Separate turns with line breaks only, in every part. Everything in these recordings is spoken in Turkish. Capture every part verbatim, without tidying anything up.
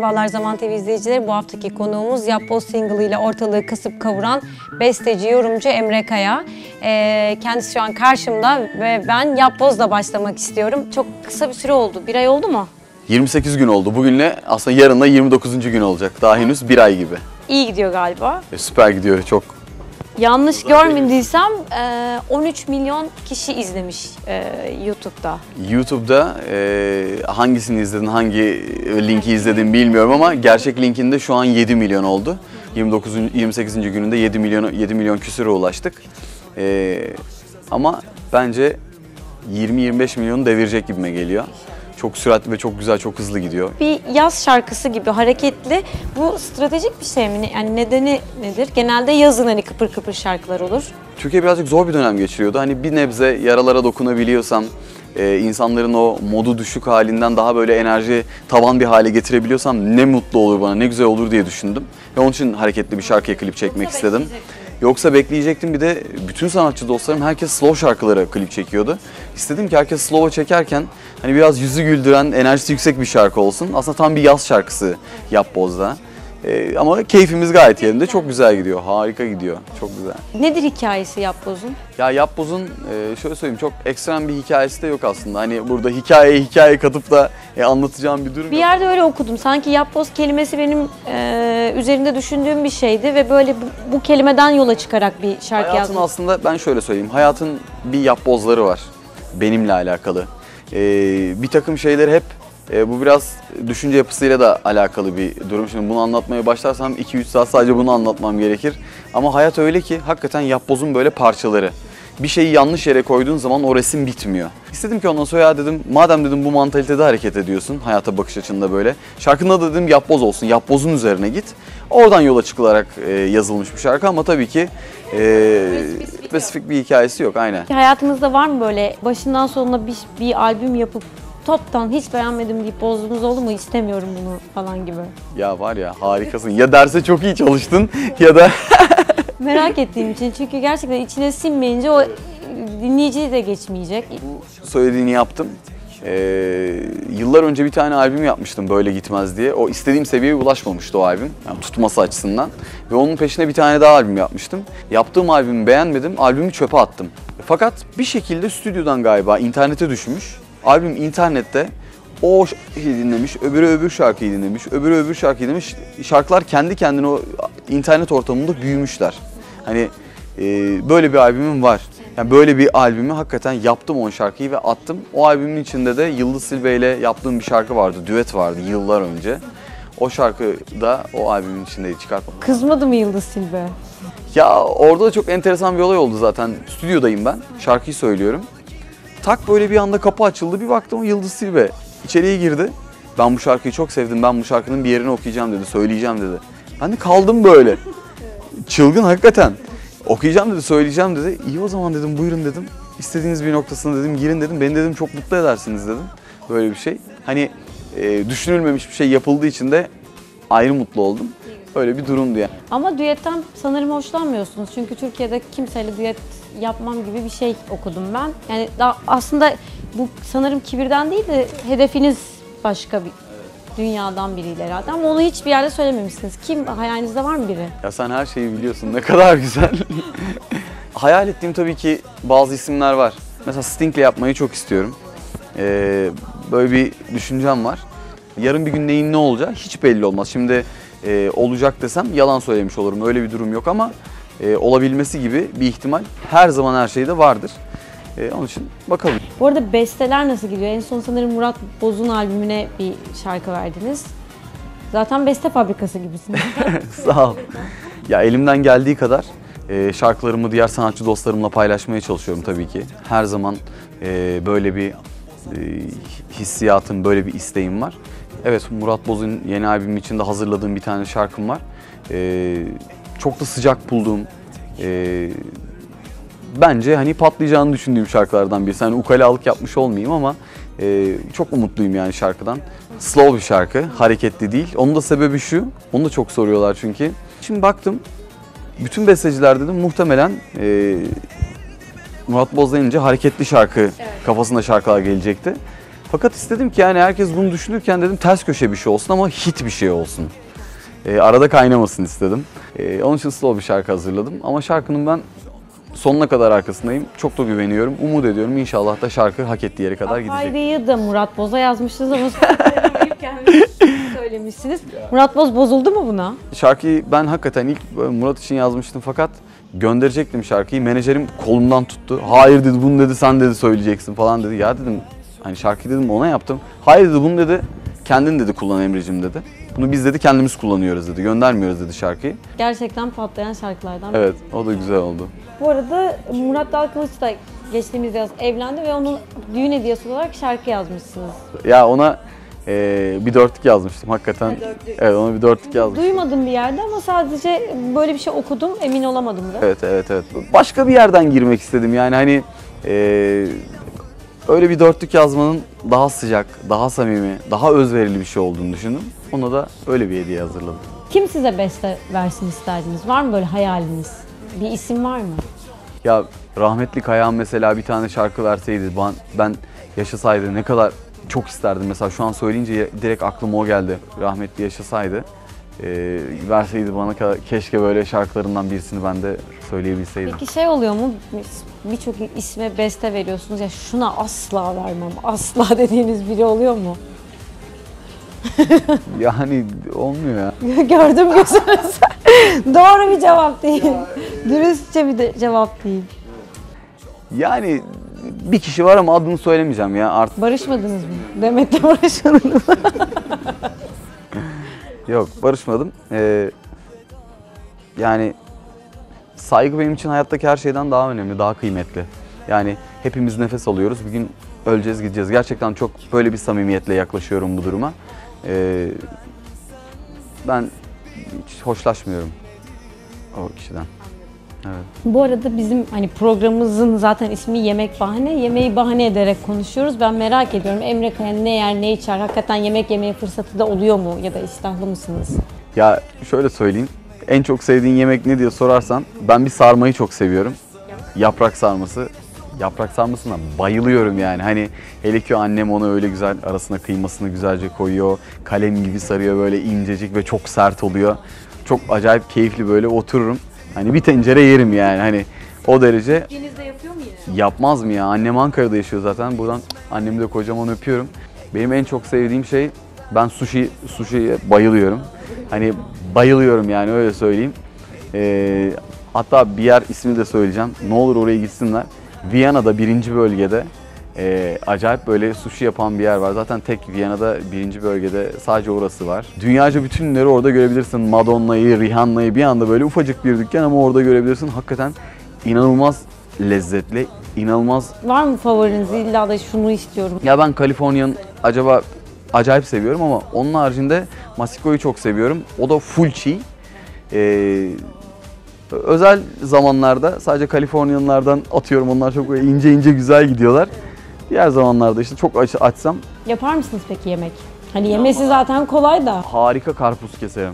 Merhabalar Zaman T V izleyicileri. Bu haftaki konuğumuz Yapboz single ile ortalığı kasıp kavuran besteci, yorumcu Emre Kaya. Ee, kendisi şu an karşımda ve ben Yapboz'la başlamak istiyorum. Çok kısa bir süre oldu. Bir ay oldu mu?
yirmi sekiz gün oldu. Bugünle aslında yarınla yirmi dokuzuncu gün olacak. Daha henüz bir ay gibi.
İyi gidiyor galiba.
E, süper gidiyor çok.
Yanlış görmediysem on üç milyon kişi izlemiş YouTube'da.
YouTube'da e, hangisini izledin, hangi linki izledin bilmiyorum ama gerçek linkinde şu an yedi milyon oldu. yirmi dokuzuncu yirmi sekizinci gününde yedi milyon yedi milyon küsüre ulaştık. E, ama bence yirmi yirmi beş milyonu devirecek gibime geliyor. Çok süratli ve çok güzel, çok hızlı gidiyor.
Bir yaz şarkısı gibi hareketli. Bu stratejik bir şey mi? Yani nedeni nedir? Genelde yazın hani kıpır kıpır şarkılar olur.
Türkiye birazcık zor bir dönem geçiriyordu. Hani bir nebze yaralara dokunabiliyorsam, e, insanların o modu düşük halinden daha böyle enerji tavan bir hale getirebiliyorsam ne mutlu olur bana, ne güzel olur diye düşündüm. Ve onun için hareketli bir şarkıya klip çekmek Yoksa istedim. Yoksa bekleyecektim. Bir de bütün sanatçı dostlarım herkes slow şarkılara klip çekiyordu. İstedim ki herkes slow'a çekerken hani biraz yüzü güldüren, enerjisi yüksek bir şarkı olsun. Aslında tam bir yaz şarkısı Yapboz'da. Ee, ama keyfimiz gayet yerinde. Çok güzel gidiyor. Harika gidiyor. Çok güzel.
Nedir hikayesi Yapboz'un?
Ya Yapboz'un e, şöyle söyleyeyim çok ekstrem bir hikayesi de yok aslında. Hani burada hikayeye hikaye katıp da e, anlatacağım bir durum
Bir
yok.
yerde öyle okudum. Sanki Yapboz kelimesi benim e, üzerinde düşündüğüm bir şeydi ve böyle bu, bu kelimeden yola çıkarak bir şarkı
Hayatın
yazdım.
aslında ben şöyle söyleyeyim. Hayatın bir yapbozları var. Benimle alakalı. Ee, bir takım şeyler hep e, bu biraz düşünce yapısıyla da alakalı bir durum. Şimdi bunu anlatmaya başlarsam iki üç saat sadece bunu anlatmam gerekir. Ama hayat öyle ki hakikaten yapbozun böyle parçaları. Bir şeyi yanlış yere koyduğun zaman o resim bitmiyor. İstedim ki ondan sonra ya dedim madem dedim bu mantalitede hareket ediyorsun hayata bakış açında böyle. Şarkında da dedim yapboz olsun, yapbozun üzerine git. Oradan yola çıkılarak e, yazılmış bir şarkı ama tabii ki e, spesifik bir hikayesi yok aynen.
Hayatınızda var mı böyle başından sonuna bir, bir albüm yapıp toptan hiç beğenmedim deyip bozduğunuz oldu mu, istemiyorum bunu falan gibi?
Ya var ya harikasın ya derse çok iyi çalıştın ya da...
Merak ettiğim için çünkü gerçekten içine sinmeyince o dinleyiciyi de geçmeyecek.
Bu söylediğini yaptım. Ee, yıllar önce bir tane albüm yapmıştım Böyle Gitmez diye. O istediğim seviyeye ulaşmamıştı o albüm. Yani tutması açısından. Ve onun peşine bir tane daha albüm yapmıştım. Yaptığım albümü beğenmedim. Albümü çöpe attım. Fakat bir şekilde stüdyodan galiba internete düşmüş. Albüm internette o şarkıyı dinlemiş, öbürü öbür şarkıyı dinlemiş, öbürü öbür şarkıyı dinlemiş. Şarkılar kendi kendine o internet ortamında büyümüşler. Hani e, böyle bir albümüm var. Yani böyle bir albümü hakikaten yaptım on şarkıyı ve attım. O albümün içinde de Yıldız Silbe ile yaptığım bir şarkı vardı, düet vardı yıllar önce. O şarkı da o albümün içindeydi, çıkartmadım.
Kızmadı mı Yıldız Silbe?
Ya orada da çok enteresan bir olay oldu zaten. Stüdyodayım ben, şarkıyı söylüyorum. Tak böyle bir anda kapı açıldı, bir baktım Yıldız Silbe içeriye girdi. Ben bu şarkıyı çok sevdim, ben bu şarkının bir yerini okuyacağım dedi, söyleyeceğim dedi. Ben de kaldım böyle. Çılgın hakikaten. Okuyacağım dedi, söyleyeceğim dedi. İyi o zaman dedim, buyurun dedim. İstediğiniz bir noktasına dedim, girin dedim. Beni dedim çok mutlu edersiniz dedim. Böyle bir şey. Hani e, düşünülmemiş bir şey yapıldığı için de ayrı mutlu oldum. Öyle bir durumdu yani.
Ama düetten sanırım hoşlanmıyorsunuz. Çünkü Türkiye'de kimseyle düet yapmam gibi bir şey okudum ben. Yani daha aslında bu sanırım kibirden değil de hedefiniz başka bir dünyadan biriyle herhalde. Ama onu hiçbir yerde söylememişsiniz. Kim? Hayalinizde var mı biri?
Ya sen her şeyi biliyorsun. Ne kadar güzel. Hayal ettiğim tabii ki bazı isimler var. Mesela Sting'le yapmayı çok istiyorum. Ee, böyle bir düşüncem var. Yarın bir gün neyin ne olacağı hiç belli olmaz. Şimdi e, olacak desem yalan söylemiş olurum. Öyle bir durum yok ama e, olabilmesi gibi bir ihtimal her zaman her şeyde vardır. E, onun için bakalım.
Bu arada besteler nasıl gidiyor? En son sanırım Murat Boz'un albümüne bir şarkı verdiniz. Zaten beste fabrikası gibisiniz.
Sağ ol. Ya elimden geldiği kadar e, şarkılarımı diğer sanatçı dostlarımla paylaşmaya çalışıyorum tabii ki. Her zaman e, böyle bir e, hissiyatım, böyle bir isteğim var. Evet, Murat Boz'un yeni albümü için de hazırladığım bir tane şarkım var. E, çok da sıcak bulduğum, e, bence hani patlayacağını düşündüğüm şarkılardan birisi. Hani ukalalık yapmış olmayayım ama e, çok umutluyum yani şarkıdan. Slow bir şarkı, hareketli değil. Onun da sebebi şu, onu da çok soruyorlar çünkü. Şimdi baktım, bütün besteciler dedim muhtemelen e, Murat Boz denince hareketli şarkı, evet, kafasında şarkılar gelecekti. Fakat istedim ki yani herkes bunu düşünürken dedim ters köşe bir şey olsun ama hit bir şey olsun. E, arada kaynamasın istedim. E, onun için slow bir şarkı hazırladım. Ama şarkının ben sonuna kadar arkasındayım. Çok da güveniyorum. Umut ediyorum. İnşallah da şarkı hak ettiği yere kadar gidecek.
Hayri'yi da Murat Boz'a yazmıştınız ama söylemeyi kendiniz söylemişsiniz. Murat Boz bozuldu mu buna?
Şarkıyı ben hakikaten ilk Murat için yazmıştım fakat gönderecektim şarkıyı. Menajerim kolumdan tuttu. Hayır dedi, bunu dedi, sen dedi söyleyeceksin falan dedi. Ya dedim, hani şarkıyı dedim ona yaptım. Hayır dedi, bunu dedi kendin dedi kullan Emre'cim dedi. Bunu biz dedi kendimiz kullanıyoruz dedi. Göndermiyoruz dedi şarkıyı.
Gerçekten patlayan şarkılardan biri.
Evet, o da güzel oldu.
Bu arada Murat Dalkılıç da geçtiğimiz yaz evlendi ve onun düğün hediyesi olarak şarkı yazmışsınız.
Ya ona e, bir dörtlük yazmıştım hakikaten.
Ha, dörtlük.
Evet, ona bir dörtlük yazmıştım.
Duymadım bir yerde ama sadece böyle bir şey okudum, emin olamadım da.
Evet, evet, evet. Başka bir yerden girmek istedim yani hani e, öyle bir dörtlük yazmanın daha sıcak, daha samimi, daha özverili bir şey olduğunu düşündüm. Ona da öyle bir hediye hazırladım.
Kim size beste versin isterdiniz? Var mı böyle hayaliniz? Bir isim var mı?
Ya rahmetli Kayhan mesela bir tane şarkı verseydi, ben, ben yaşasaydı ne kadar çok isterdim. Mesela şu an söyleyince direkt aklıma o geldi. Rahmetli yaşasaydı, e, verseydi bana, keşke böyle şarkılarından birisini ben de söyleyebilseydim.
Peki şey oluyor mu? Birçok isme beste veriyorsunuz ya, şuna asla vermem, asla dediğiniz biri oluyor mu?
Yani olmuyor ya.
Gördüm gözünüzü. Doğru bir cevap değil. Dürüstçe bir de cevap değil.
Yani bir kişi var ama adını söylemeyeceğim ya artık.
Barışmadınız mı? Demet'le barışmadınız.
Yok, barışmadım. Ee, yani saygı benim için hayattaki her şeyden daha önemli, daha kıymetli. Yani hepimiz nefes alıyoruz, bir gün öleceğiz, gideceğiz. Gerçekten çok böyle bir samimiyetle yaklaşıyorum bu duruma. Ee, ben hiç hoşlaşmıyorum o kişiden. Evet.
Bu arada bizim hani programımızın zaten ismi Yemek Bahane. Yemeği bahane ederek konuşuyoruz. Ben merak ediyorum, Emre Kaya ne yer, ne içer? Hakikaten yemek yemeye fırsatı da oluyor mu? Ya da iştahlı mısınız?
Ya şöyle söyleyeyim, en çok sevdiğin yemek ne diye sorarsan ben bir sarmayı çok seviyorum. Yaprak sarması. Yaprak sarmasına bayılıyorum yani. Hani hele ki annem onu öyle güzel arasına kıymasını güzelce koyuyor. Kalem gibi sarıyor, böyle incecik ve çok sert oluyor. Çok acayip keyifli, böyle otururum. Hani bir tencere yerim yani, hani o derece.
Denizde yapıyor mu yine?
Yapmaz mı ya? Annem Ankara'da yaşıyor zaten. Buradan annemi de kocaman öpüyorum. Benim en çok sevdiğim şey, ben sushi, sushi'ye bayılıyorum. Hani bayılıyorum yani, öyle söyleyeyim. Ee, hatta bir yer ismini de söyleyeceğim. Ne olur oraya gitsinler. Viyana'da birinci bölgede e, acayip böyle sushi yapan bir yer var. Zaten tek Viyana'da birinci bölgede sadece orası var. Dünyaca bütün ünlüleri orada görebilirsin. Madonna'yı, Rihanna'yı bir anda böyle ufacık bir dükkan ama orada görebilirsin. Hakikaten inanılmaz lezzetli, inanılmaz.
Var mı favoriniz? İlla da şunu istiyorum.
Ya ben California'nın acaba acayip seviyorum ama onun haricinde Masiko'yu çok seviyorum. O da full çiğ. Ee, özel zamanlarda sadece Kaliforniyalılardan atıyorum. Onlar çok böyle ince ince güzel gidiyorlar. Diğer zamanlarda işte çok aç, açsam.
Yapar mısınız peki yemek? Hani yemesi zaten kolay da.
Harika karpuz keserim.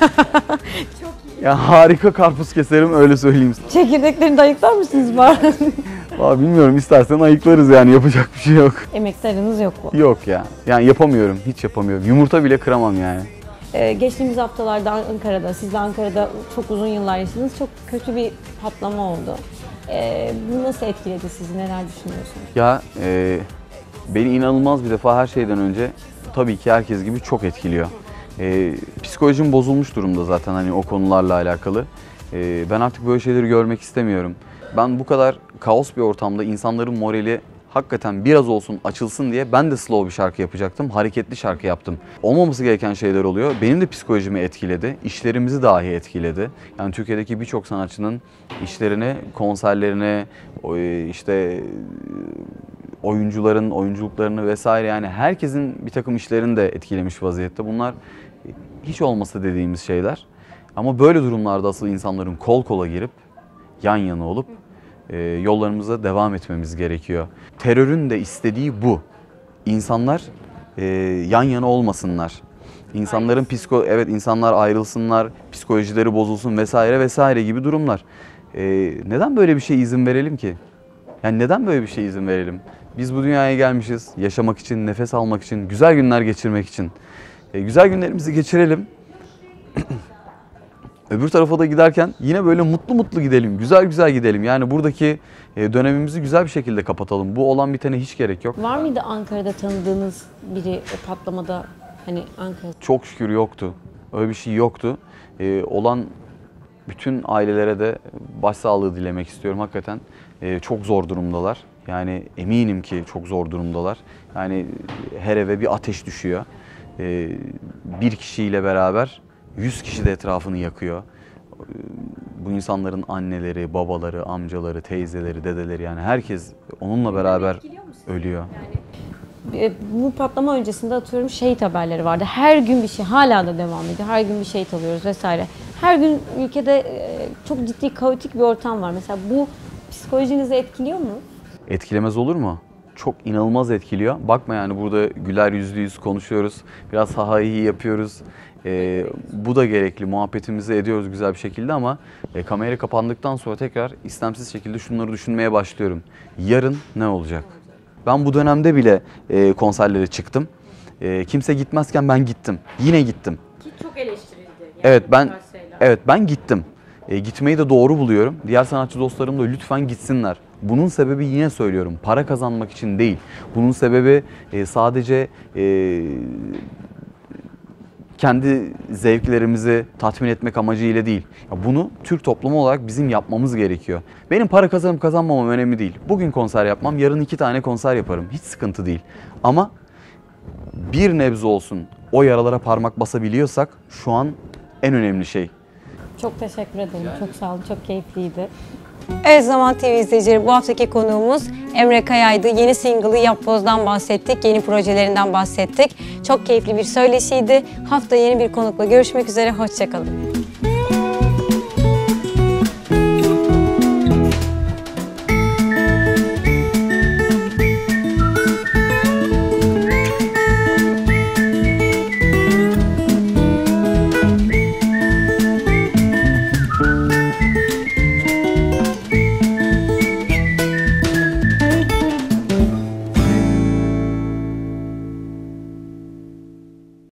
Çok iyi. Ya harika karpuz keserim, öyle söyleyeyim.
Çekirdeklerini de ayıklar mısınız bari?
Vallahi bilmiyorum, istersen ayıklarız yani, yapacak bir şey yok.
Emektarınız yok bu.
Yok ya. Yani yapamıyorum, hiç yapamıyorum. Yumurta bile kıramam yani.
Ee, geçtiğimiz haftalarda Ankara'da, siz de Ankara'da çok uzun yıllar yaşadınız. Çok kötü bir patlama oldu. Ee, bu nasıl etkiledi sizi? Neler düşünüyorsunuz?
Ya e, beni inanılmaz bir defa her şeyden önce tabii ki herkes gibi çok etkiliyor. E, psikolojim bozulmuş durumda zaten hani o konularla alakalı. E, ben artık böyle şeyleri görmek istemiyorum. Ben bu kadar kaos bir ortamda insanların morali hakikaten biraz olsun açılsın diye ben de slow bir şarkı yapacaktım. Hareketli şarkı yaptım. Olmaması gereken şeyler oluyor. Benim de psikolojimi etkiledi. İşlerimizi dahi etkiledi. Yani Türkiye'deki birçok sanatçının işlerini, konserlerini, işte oyuncuların oyunculuklarını vesaire, yani herkesin bir takım işlerini de etkilemiş vaziyette. Bunlar hiç olmasa dediğimiz şeyler. Ama böyle durumlarda asıl insanların kol kola girip yan yana olup e, yollarımıza devam etmemiz gerekiyor. Terörün de istediği bu. İnsanlar e, yan yana olmasınlar. İnsanların psiko evet insanlar ayrılsınlar, psikolojileri bozulsun vesaire vesaire gibi durumlar. E, neden böyle bir şey izin verelim ki? Yani neden böyle bir şey izin verelim? Biz bu dünyaya gelmişiz. Yaşamak için, nefes almak için, güzel günler geçirmek için. E, güzel günlerimizi geçirelim. Öbür tarafa da giderken yine böyle mutlu mutlu gidelim, güzel güzel gidelim. Yani buradaki dönemimizi güzel bir şekilde kapatalım. Bu olan bitene hiç gerek yok.
Var mıydı Ankara'da tanıdığınız biri o patlamada, hani Ankara?
Çok şükür yoktu. Öyle bir şey yoktu. Ee, olan bütün ailelere de başsağlığı dilemek istiyorum hakikaten. Ee, çok zor durumdalar. Yani eminim ki çok zor durumdalar. Yani her eve bir ateş düşüyor. Ee, bir kişiyle beraber yüz kişi de etrafını yakıyor. Bu insanların anneleri, babaları, amcaları, teyzeleri, dedeleri, yani herkes onunla beraber ölüyor.
Yani, bu patlama öncesinde atıyorum şehit haberleri vardı. Her gün bir şey, hala da devam ediyor. Her gün bir şehit alıyoruz vesaire. Her gün ülkede çok ciddi kaotik bir ortam var. Mesela bu psikolojinizi etkiliyor mu?
Etkilemez olur mu? Çok inanılmaz etkiliyor. Bakma yani burada güler yüzlüyüz, konuşuyoruz. Biraz ha ha hi yapıyoruz. Ee, bu da gerekli. Muhabbetimizi ediyoruz güzel bir şekilde ama e, kamera kapandıktan sonra tekrar istemsiz şekilde şunları düşünmeye başlıyorum. Yarın ne olacak? Ben bu dönemde bile e, konserlere çıktım. E, kimse gitmezken ben gittim. Yine gittim.
Ki çok eleştirildi. Yani
evet ben evet ben gittim. E, gitmeyi de doğru buluyorum. Diğer sanatçı dostlarım da lütfen gitsinler. Bunun sebebi yine söylüyorum, para kazanmak için değil. Bunun sebebi e, sadece e, kendi zevklerimizi tatmin etmek amacıyla değil. Ya bunu Türk toplumu olarak bizim yapmamız gerekiyor. Benim para kazanıp kazanmamam önemli değil. Bugün konser yapmam, yarın iki tane konser yaparım. Hiç sıkıntı değil. Ama bir nebze olsun o yaralara parmak basabiliyorsak şu an en önemli şey.
Çok teşekkür ederim. Yani. Çok sağ olun. Çok keyifliydi.
Evet, Zaman T V izleyicileri, bu haftaki konuğumuz Emre Kaya'ydı. Yeni single'ı Yapboz'dan bahsettik, yeni projelerinden bahsettik. Çok keyifli bir söyleşiydi. Hafta yeni bir konukla görüşmek üzere, hoşça kalın.